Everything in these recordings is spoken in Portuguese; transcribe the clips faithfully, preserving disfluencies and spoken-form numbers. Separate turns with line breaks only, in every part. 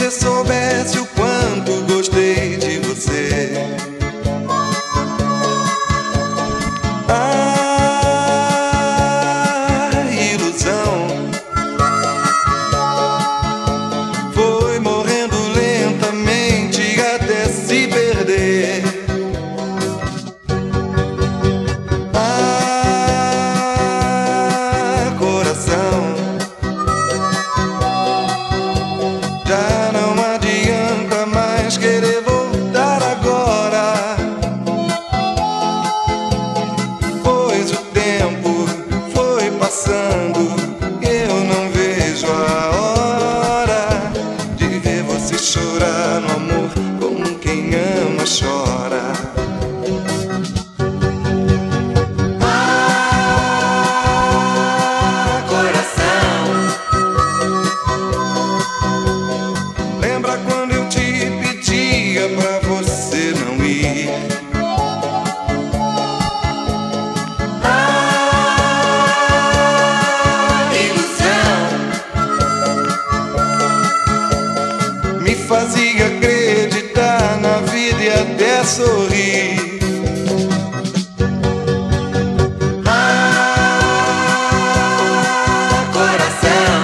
você soubesse o quanto gostei de você. A ilusão foi morrendo lentamente até se perder. Ah, coração, já não adianta mais querer voltar agora, pois o tempo foi passando e eu não vejo a hora de ver você chorar no amor como quem ama chora. Ah, coração, lembra quando eu te pedia pra você não ir? Ah, ilusão me fazia acreditar na vida e até sorrir. Ah, coração,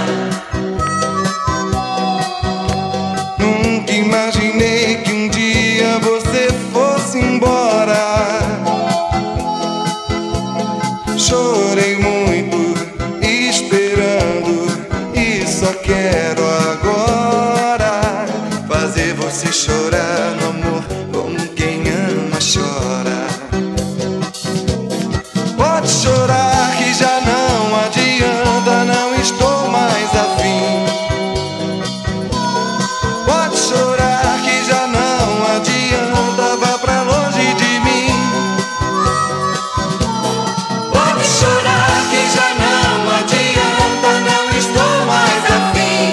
nunca imaginei que um dia você fosse embora. Chorei muito esperando e só quero agora fazer você chorar no amor como quem ama chora. Pode chorar que já não adianta, não estou mais afim. Pode chorar que já não adianta, vá pra longe de mim. Pode chorar que já não adianta, não estou mais afim.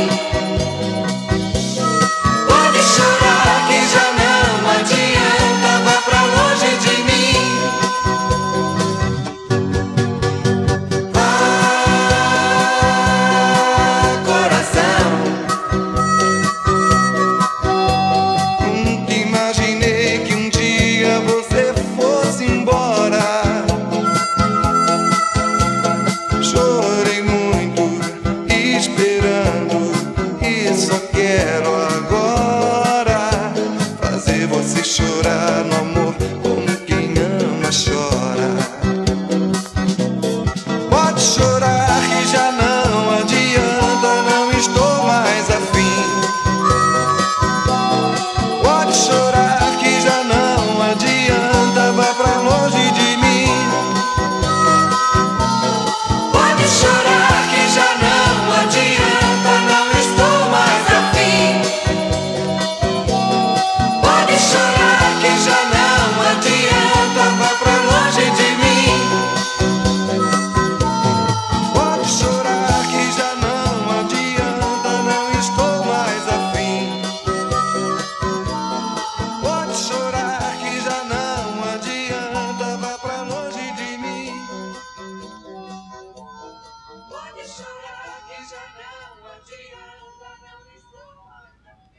Pode chorar que já não adianta, vá pra longe de mim. Ah, coração, nunca imaginei que um dia você fosse embora. Chorei muito esperando e só quero